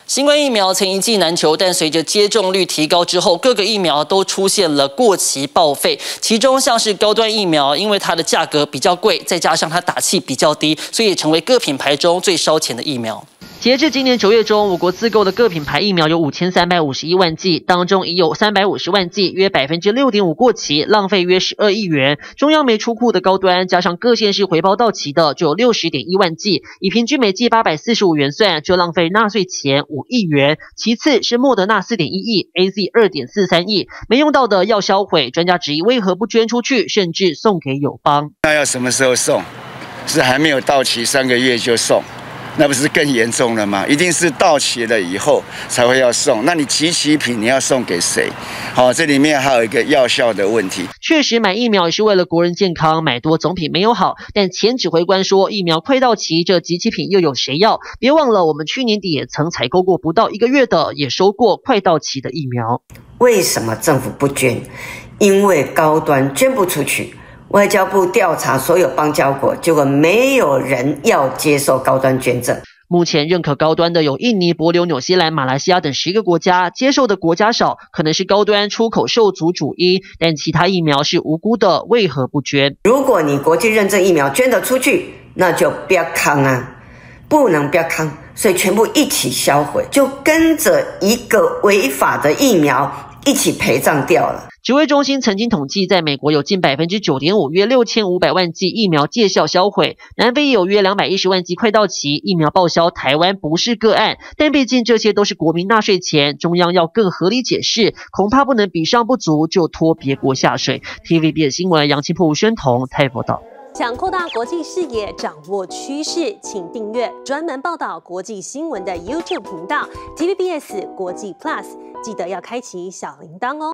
新冠疫苗曾一剂难求，但随着接种率提高之后，各个疫苗都出现了过期报废。其中像是高端疫苗，因为它的价格比较贵，再加上它打气比较低，所以也成为各品牌中最烧钱的疫苗。 截至今年9月中，我国自购的各品牌疫苗有5351万剂，当中已有350万剂，约6.5%过期，浪费约12亿元。中央没出库的高端，加上各县市回报到期的，就有60.1万剂，以平均每剂845元算，就浪费纳税钱5亿元。其次是莫德纳4.1亿 ，AZ 2.43亿，没用到的要销毁。专家质疑为何不捐出去，甚至送给友邦？ 那要什么时候送？是还没有到期3个月就送？ 那不是更严重了吗？一定是到期了以后才会要送。那你集齐品你要送给谁？好，这里面还有一个药效的问题。 确实买疫苗也是为了国人健康，买多总比没有好。但前指挥官说，疫苗快到期，这集齐品又有谁要？别忘了，我们去年底也曾采购过不到1个月的，也收过快到期的疫苗。 为什么政府不捐？因为高端捐不出去。 外交部调查所有邦交国，结果没有人要接受高端捐赠。 目前认可高端的有印尼、帛琉、纽西兰、马来西亚等10个国家，接受的国家少，可能是高端出口受阻主因。但其他疫苗是无辜的，为何不捐？ 如果你国际认证疫苗捐得出去，那就不要扛啊，不能不要扛，所以全部一起销毁，就跟着一个违法的疫苗一起陪葬掉了。 指挥中心曾经统计，在美国有近9.5%，约6500万剂疫苗届效销毁；南非也有约210万剂快到期，疫苗报销。台湾不是个案，但毕竟这些都是国民纳税钱，中央要更合理解释，恐怕不能比上不足就拖别国下水。TVBS 新闻杨清铺、吴宣彤台报道。 想扩大国际视野，掌握趋势，请订阅专门报道国际新闻的 YouTube 频道 TVBS 国际 Plus， 记得要开启小铃铛哦。